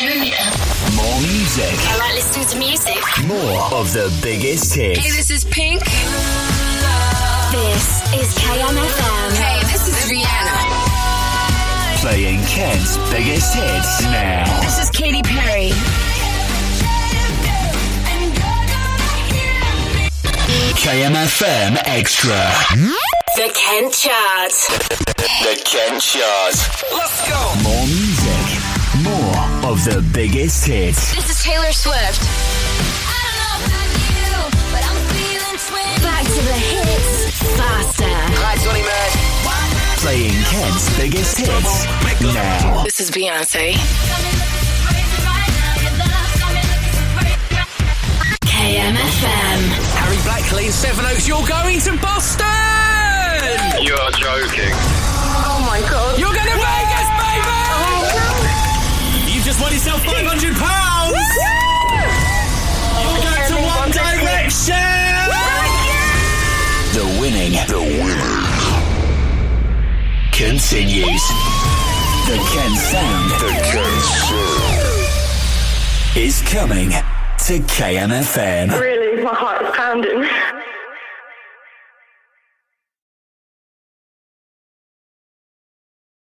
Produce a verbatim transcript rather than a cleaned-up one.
Turn it up. More music. I like listening to music. More of the biggest hits. Hey, this is Pink. This is K M F M. Hey, this is Rihanna. Playing Kent's biggest hits now. This is Katy Perry. K M F M Extra. The Kent Chart. The Kent Chart. Let's go. More music. More of the biggest hits. This is Taylor Swift. Back to the hits. Faster. Hi, Johnny Man. Playing Kent's biggest hits now. This is Beyonce. K M F M. Harry Blackley in Seven Oaks. You're going to Boston. You're joking. Oh my god. You're going to Vegas, baby. Oh no. You just won yourself five hundred pounds. You're going to One Direction. The winning. The winning. Continues. The Kent sound. The Kent sound is coming to K M F M.